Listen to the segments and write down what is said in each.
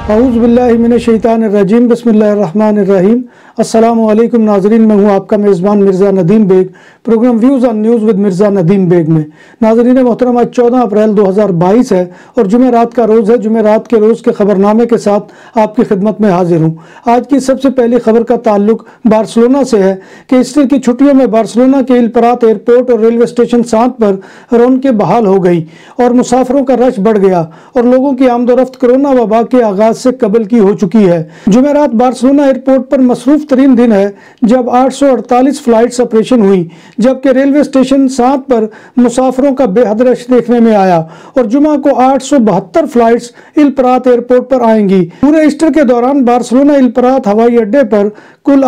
اعوذ باللہ من الشیطان الرجیم بسم اللہ الرحمن الرحیم۔ السلام علیکم ناظرین، میں ہوں آپ کا میزبان Mirza Nadeem Baig, programme views on news with Mirza Nadeem Baig میں۔ ناظرین محترم، آج 14 اپریل 2022 ہے اور جمعرات کا روز ہے۔ جمعرات کے روز کے خبرنامے کے ساتھ آپ کی خدمت میں حاضر ہوں۔ آج کی سب سے پہلی خبر کا تعلق بارسلونا سے ہے کہ ایسٹر کی چھٹیوں میں بارسلونا کے ایل پرات ایئرپورٹ اور ریلوے اسٹیشن 7 پر رونقیں بحال ہو گئی اور مسافروں کا رش بڑھ گیا اور لوگوں کی آمد و رفت کورونا وبا کے آغاز سے قبل کی ہو چکی ہے۔ جمعرات بارسلونا ایئرپورٹ پر مصروف ترین دن ہے جب 848 فلائٹس آپریشن ہوئی، جبکہ ریلوے اسٹیشن 7 پر مسافروں کا بے حد رش دیکھنے میں آیا اور جمعہ کو 872 فلائٹس ایل پرات ایئرپورٹ پر آئیں گی۔ پورے ایسٹر کے دوران بارسلونا ایل پرات ہوائی اڈے پر کل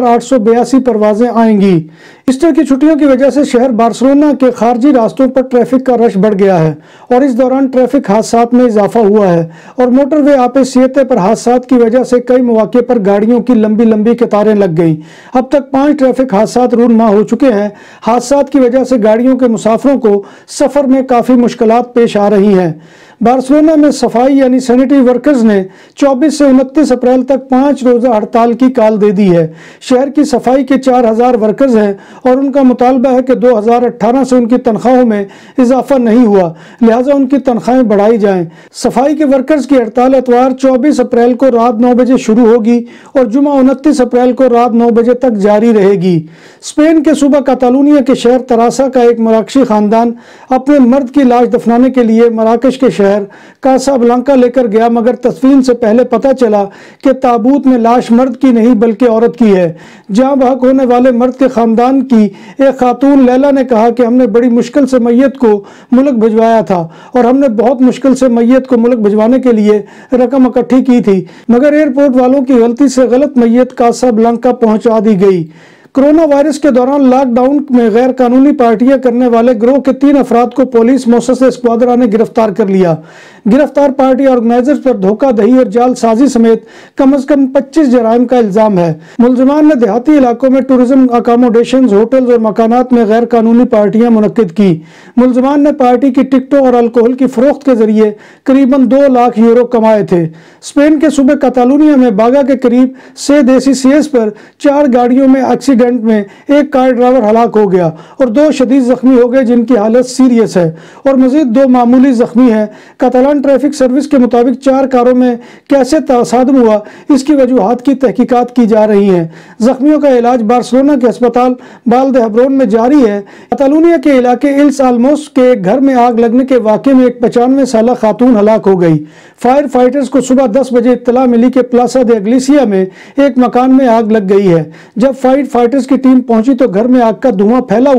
8882 پروازیں آئیں گی۔ ایسٹر کی چھٹیوں کی وجہ سے شہر بارسلونا کے خارجی راستوں پر ٹریفک کا رش بڑھ گیا ہے اور اس دوران ٹریفک حادثات میں اضافہ ہوا ہے اور موٹر وے آپ سیتے پر حادثات کی وجہ سے کئی مواقع پر گاڑیوں کی لمبی قطاریں لگ گئیں۔ اب تک 5 ٹریفک حادثات رونما ہو چکے ہیں۔ حادثات کی وجہ سے گاڑیوں کے مسافروں کو سفر میں کافی مشکلات پیش آ رہی ہیں۔ بارسلونا میں صفائی یعنی سینیٹری ورکرز نے 24 سے 29 اپریل تک 5 روزہ ہڑتال کی کال دے دی ہے۔ شہر کی صفائی کے 4000 ورکرز ہیں اور ان کا مطالبہ ہے کہ 2018 سے ان کی تنخواہوں میں اضافہ نہیں ہوا، لہٰذا ان کی تنخواہیں بڑھائی جائیں۔ صفائی کے ورکرز کی ہڑتال اتوار 24 اپریل کو رات 9 بجے شروع ہوگی اور جمعہ 29 اپریل کو رات 9 بجے تک جاری رہے گی۔ اسپین کے صوبہ کاتالونیا کے شہر تراسا کا ایک مراکشی خاندان اپنے مرد کی لاش دفنانے کے لیے مراکش کے شہر کاسا بلانکا لے کر گیا، مگر تدفین سے پہلے پتہ چلا کہ تابوت میں لاش مرد کی نہیں بلکہ عورت کی ہے۔ جہاں بحق ہونے والے مرد کے خاندان کی ایک خاتون لیلا نے کہا کہ ہم نے بڑی مشکل سے میت کو ملک بھجوایا تھا اور ہم نے بہت مشکل سے میت کو ملک بھجوانے کے لیے رقم اکٹھی کی تھی، مگر ایئرپورٹ والوں کی غلطی سے غلط میت کاسا بلانکا پہنچا دی گئی۔ کرونا وائرس کے دوران لاک ڈاؤن میں غیر قانونی پارٹیاں کرنے والے گروہ کے 3 افراد کو پولیس موسسہ اسکواڈرا نے گرفتار کر لیا۔ گرفتار پارٹی آرگنائزرز پر دھوکہ دہی اور جعل سازی سمیت کم از کم 25 جرائم کا الزام ہے۔ ملزمان نے دیہاتی علاقوں میں ٹورزم اکاموڈیشنز، ہوٹلز اور مکانات میں غیر قانونی پارٹیاں منعقد کی۔ ملزمان نے پارٹی کی ٹکٹوں اور الکوہل کی فروخت کے ذریعے قریباً 2 لاکھ یورو کمائے تھے۔ اسپین کے صوبے کاتالونیا میں باگا کے قریب سے دیسی سیز پر 4 گاڑیوں میں ایکسیڈنٹ میں ایک کار ڈرائیور ہلاک ہو گیا اور 2 شدید زخمی ہو گئے جن کی حالت سیریس ہے اور مزید 2 معمولی زخمی ہیں۔ کاتالان ٹریفک سروس کے مطابق 4 کاروں میں کیسے تصادم ہوا اس کی وجوہات کی تحقیقات کی جا رہی ہیں۔ زخمیوں کا علاج بارسلونا کے ہسپتال بال دے ہبرون میں جاری ہے۔ کاتالونیا کے علاقے الس آلموس کے ایک گھر میں آگ لگنے کے واقعے میں ایک 95 سالہ خاتون ہلاک ہو گئی۔ فائر فائٹرز کو صبح 10 بجے اطلاع ملی کہ پلاسا دے اگلیسیا میں ایک مکان میں آگ لگ گئی ہے۔ جب فائر فائٹرز کی ٹیم پہنچی تو گھر میں آگ کا دھواں پھیلا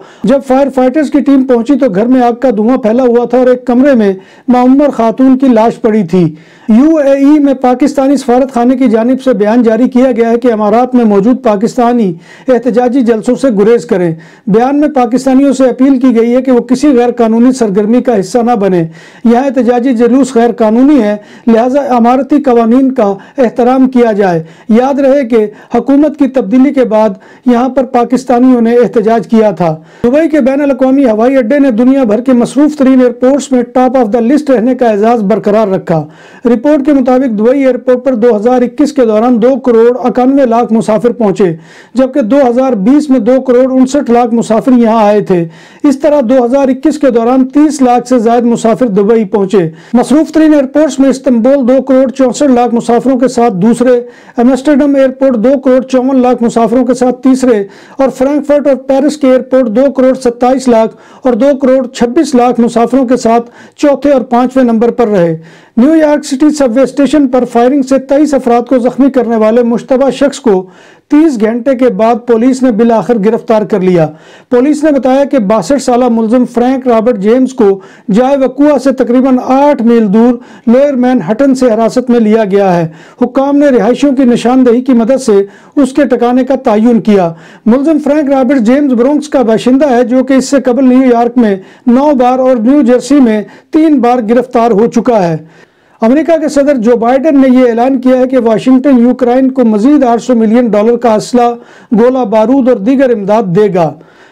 ہوا تھا اور ایک کمرے میں معمر خاتون کی لاش پڑی تھی۔ UAE میں پاکستانی سفارت خانے کی جانب سے بیان جاری کیا گیا ہے کہ امارات میں موجود پاکستانی احتجاجی جلسوں سے گریز کریں۔ بیان میں پاکستانیوں سے اپیل کی گئی ہے کہ وہ کسی غیر قانونی سرگرمی کا حصہ نہ بنیں۔ یہاں احتجاجی جلوس غیر قانونی ہے، لہٰذا اماراتی قوانین کا احترام کیا جائے۔ یاد رہے کہ حکومت کی تبدیلی کے بعد یہاں پر پاکستانیوں نے احتجاج کیا تھا۔ دبئی کے بین الاقوامی ہوائی اڈے نے دنیا بھر کے مصروف ترین ایئرپورٹس میں ٹاپ آف دا لسٹ رہنے کا اعزاز برقرار رکھا۔ رپورٹ کے مطابق دبئی ایئرپورٹ پر 2021 کے دوران 2 کروڑ 91 لاکھ مسافر پہنچے، جبکہ 2020 میں 2 کروڑ 59 لاکھ مسافر یہاں آئے تھے۔ اس طرح 2021 کے دوران 30 لاکھ سے زائد مسافر دبئی پہنچے۔ مصروف ترین ایئرپورٹس میں استنبول 2 کروڑ 64 لاکھ مسافروں کے ساتھ دوسرے، ایمسٹرڈم ایئرپورٹ 2 کروڑ 54 لاکھ مسافروں کے ساتھ تیسرے اور فرینکفرٹ اور پیرس کے ایئرپورٹ 2 کروڑ 27 لاکھ اور 2 کروڑ 26 لاکھ مسافروں کے ساتھ چوتھے اور 5ویں نمبر پر رہے۔ New York City subway station پر فائرنگ سے 23 افراد کو زخمی کرنے والے مشتبہ شخص کو 30 گھنٹے کے بعد پولیس نے بالآخر گرفتار کر لیا۔ پولیس نے بتایا کہ 62 سالہ ملزم فرینک رابرٹ جیمز کو جائے وقوع سے تقریباً 8 میل دور لوئر مین ہٹن سے حراست میں لیا گیا ہے۔ حکام نے رہائشیوں کی نشاندہی کی مدد سے اس کے ٹھکانے کا تعین کیا۔ ملزم فرینک رابرٹ جیمز برونکس کا باشندہ ہے، جو کہ اس سے قبل نیو یارک میں 9 بار اور نیو جرسی میں 3 بار گرفتار ہو چکا ہے۔ امریکہ کے صدر جو بائیڈن نے یہ اعلان کیا ہے کہ واشنگٹن یوکرائن کو مزید $800 ملین کا اسلحہ، گولہ بارود اور دیگر امداد دے گا۔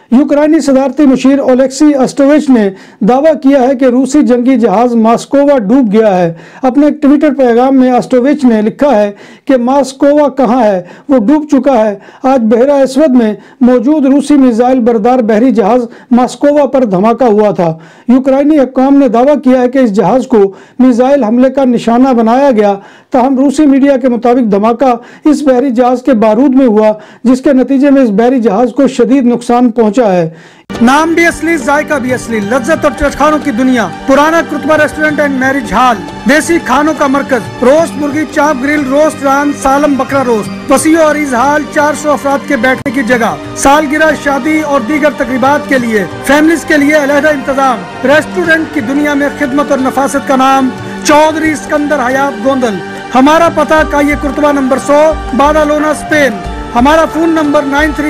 यूक्रेनी सदारती मुशीर ओलेक्सी अस्टोविच ने दावा किया है कि रूसी जंगी जहाज मास्कोवा डूब गया है। अपने एक ट्विटर पैगाम में अस्टोविच ने लिखा है कि मास्कोवा कहाँ है, वो डूब चुका है। आज बहरा अस्वद में मौजूद रूसी मिसाइल बरदार बहरी जहाज मास्कोवा पर धमाका हुआ था। यूक्रेनी हुक्काम ने दावा किया है कि इस जहाज को मिसाइल हमले का निशाना बनाया गया। ताहम रूसी मीडिया के मुताबिक धमाका इस बहरी जहाज के बारूद में हुआ, जिसके नतीजे में इस बहरी जहाज को शदीद नुकसान पहुंचा है। नाम भी असली, जायका भी असली, लज्जत और चटखानों की दुनिया, पुराना कुतबा रेस्टोरेंट एंड मैरिज हॉल, देसी खानों का मरकज, रोस्ट मुर्गी, चाप ग्रिल, रोस्ट रान, सालम बकरा रोस्ट, वसीओ और इजहाल, 400 अफराद के बैठने की जगह, सालगिरह, शादी और दीगर तकरीबात के लिए, फैमिलीज के लिए अलहदा इंतजाम। रेस्टोरेंट की दुनिया में खिदमत और नफासत का नाम चौधरी सिकंदर हयात गोंदल। हमारा पता काये कुर्तबा नंबर 100, बादालोना, स्पेन। हमारा फोन नंबर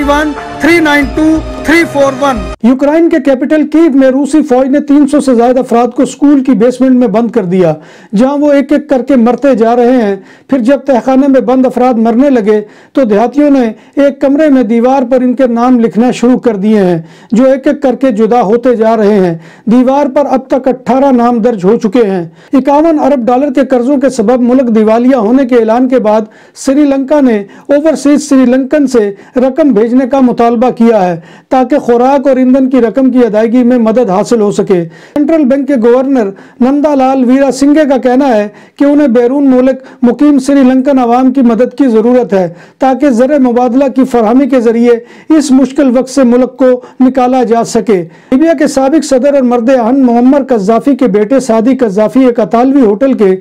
9313923341। यूक्रेन के कैपिटल कीव में रूसी फौज ने 300 से ज्यादा अफराद को स्कूल की बेसमेंट में बंद कर दिया, जहां वो एक एक करके मरते जा रहे हैं। फिर जब तहखाने में बंद अफराद मरने लगे तो देहातियों ने एक कमरे में दीवार पर इनके नाम लिखना शुरू कर दिए हैं, जो एक एक करके जुदा होते जा रहे हैं। दीवार पर अब तक 18 नाम दर्ज हो चुके हैं। 51 अरब डॉलर के कर्जों के सबब मुल्क दिवालिया होने के ऐलान के बाद श्रीलंका ने ओवरसीज श्रीलंकन से रकम भेजने का मुतालबा किया है, ताकि खुराक और ईंधन की रकम की अदायगी में मदद हासिल हो सके। सेंट्रल बैंक के गवर्नर नंदालाल वीरासिंघे का कहना है कि उन्हें बैरून मुल्क मुकीम श्रीलंकन अवाम की मदद की जरूरत है, ताकि ज़र मुबादला की फरहमी के जरिए इस मुश्किल वक्त से मुल्क को निकाला जा सके। लीबिया के साबिक सदर और मर्द अहन मोअम्मर कज़्ज़ाफ़ी के बेटे सादी कज़्ज़ाफ़ी एक अतालवी होटल के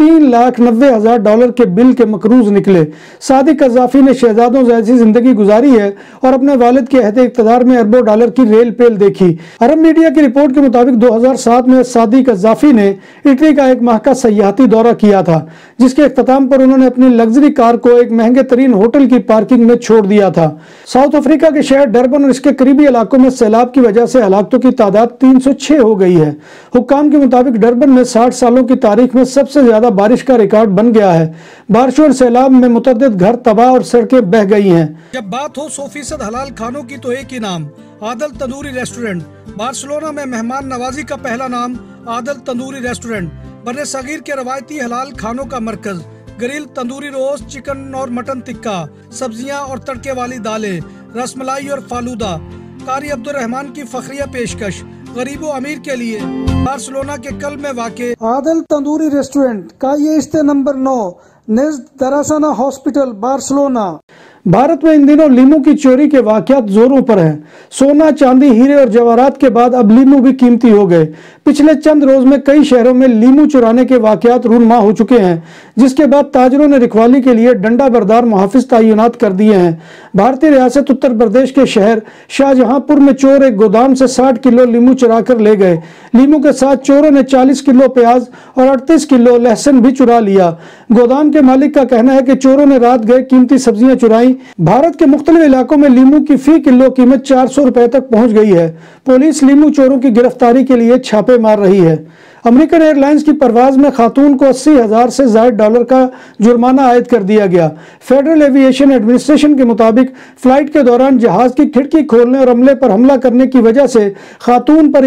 $3,90,000 के बिल के मकरूज निकले। सादी कज़्ज़ाफ़ी ने शहजादों जैसी जिंदगी गुजारी है और अपने वालिद के अहद इक़्तिदार में अरबों डॉलर की रेल पेल देखी। अरब मीडिया की रिपोर्ट के मुताबिक 2007 में सादी कज़्ज़ाफ़ी ने इटली का एक माह का सयाहती दौरा किया था, जिसके इख्तिताम पर उन्होंने अपनी लग्जरी कार को एक महंगे तरीन होटल की पार्किंग में छोड़ दिया था। साउथ अफ्रीका के शहर डरबन और इसके करीबी इलाकों में सैलाब की वजह से हलाकतों की तादाद 306 हो गई है। हुक्काम के मुताबिक डरबन में 60 सालों की तारीख में सबसे ज्यादा बारिश का रिकॉर्ड बन गया है। बारिशों और सैलाब में मुतअद्दिद घर तबाह और सड़कें बह गई हैं। जब बात हो 100% हलाल खानों की तो एक ही नाम, आदल तंदूरी रेस्टोरेंट। बार्सिलोना में मेहमान नवाजी का पहला नाम आदल तंदूरी रेस्टोरेंट, बर्रे सगीर के रवायती हलाल खानों का मरकज। ग्रिल, तंदूरी रोस्ट, चिकन और मटन टिक्का, सब्जियां और तड़के वाली दालें, रसमलाई और फालूदा। कारी अब्दुर्रहमान की फखरिया पेशकश गरीबो अमीर के लिए। बार्सिलोना के कल्ब में वाक़े आदल तंदूरी रेस्टोरेंट का ये इस्ते नंबर 9 नेज़्द दरासाना हॉस्पिटल, बार्सिलोना। भारत में इन दिनों लीमू की चोरी के वाकयात जोरों पर हैं। सोना, चांदी, हीरे और जवाहरात के बाद अब लीमू भी कीमती हो गए। पिछले चंद रोज में कई शहरों में लीमू चुराने के वाकयात रूनमा हो चुके हैं, जिसके बाद ताजरों ने रखवाली के लिए डंडा बरदार मुहाफिज तैनात कर दिए हैं। भारतीय रियासत उत्तर प्रदेश के शहर शाहजहांपुर में चोर एक गोदाम से 60 किलो लीमू चुरा कर ले गए। लीमू के साथ चोरों ने 40 किलो प्याज और 38 किलो लहसुन भी चुरा लिया। गोदाम के मालिक का कहना है कि चोरों ने रात गए कीमती सब्जियां चुराई। भारत के मुख्तलिफ इलाकों में लीमू की फी किलो कीमत 400 रुपए तक पहुंच गई है। पुलिस लीमू चोरों की गिरफ्तारी के लिए छापे मार रही है। अमेरिकन एयरलाइंस की परवाज में खातून को 80,000 से ज्यादा डॉलर का जुर्माना आयद कर दिया गया। फेडरल एविएशन एडमिनिस्ट्रेशन के मुताबिक फ्लाइट के दौरान जहाज की खिड़की खोलने और अमले पर हमला करने की वजह से खातून पर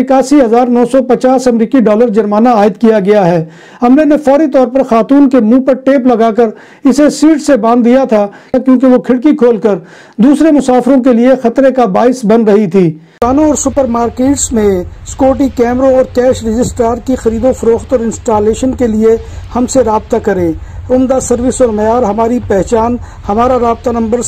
81,950 अमेरिकी डॉलर जुर्माना आयद किया गया है। अमले ने फौरी तौर पर खातून के मुंह पर टेप लगाकर इसे सीट से बांध दिया था, क्योंकि वो खिड़की खोलकर दूसरे मुसाफिरों के लिए खतरे का बाइस बन रही थी। दुकानों और सुपरमार्केट्स में सिक्योरिटी कैमरों और कैश रजिस्ट्रार की खरीदो फरोख्त और इंस्टॉलेशन के लिए हमसे राब्ता करें। उम्दा सर्विस और मयार हमारी पहचान। हमारा राब्ता नंबर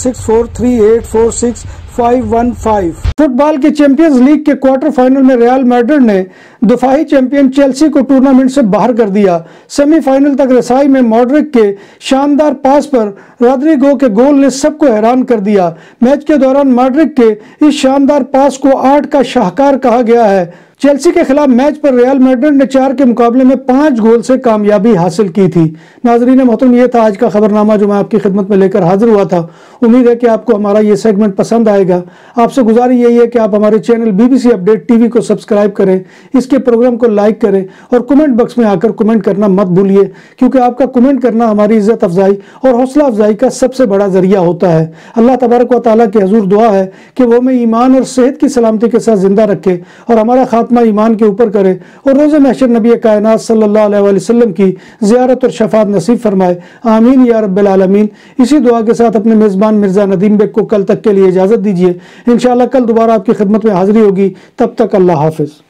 643846 फुटबॉल के चैंपियंस लीग के क्वार्टर फाइनल में रियल मैड्रिड ने दफाई चैंपियन चेल्सी को टूर्नामेंट से बाहर कर दिया। सेमीफाइनल तक रसाई में मॉड्रिक के शानदार पास पर रॉड्रिगो के गोल ने सबको हैरान कर दिया। मैच के दौरान मॉड्रिक के इस शानदार पास को 8 का शाहकार कहा गया है। चेल्सी के खिलाफ मैच पर रियल मैड्रिड ने 4 के मुकाबले में 5 गोल से कामयाबी हासिल की थी। नाजरीन मोहतरम, ये था आज का खबरनामा जो मैं आपकी खिदमत में लेकर हाजिर हुआ था। امید ہے کہ آپ کو ہمارا یہ سیگمنٹ پسند آئے گا۔ آپ سے گزارش یہی ہے کہ آپ ہمارے چینل BBC اپڈیٹ ٹی وی کو سبسکرائب کریں، اس کے پروگرام کو لائک کریں اور کمنٹ باکس میں آ کر کمنٹ کرنا مت بھولیے، کیونکہ آپ کا کمنٹ کرنا ہماری عزت افزائی اور حوصلہ افزائی کا سب سے بڑا ذریعہ ہوتا ہے۔ اللہ تبارک و تعالیٰ کے حضور دعا ہے کہ وہ ہمیں ایمان اور صحت کی سلامتی کے ساتھ زندہ رکھے اور ہمارا خاتمہ ایمان کے اوپر کرے، اور روز محشر نبی کائنات صلی اللہ علیہ وآلہ وسلم کی زیارت اور شفاعت نصیب فرمائے، آمین یا رب العالمین۔ اسی دعا کے ساتھ اپنے میزبان مرزا ندیم بیگ کو کل تک کے لیے اجازت دیجیے۔ انشاءاللہ کل دوبارہ آپ کی خدمت میں حاضری ہوگی، تب تک اللہ حافظ۔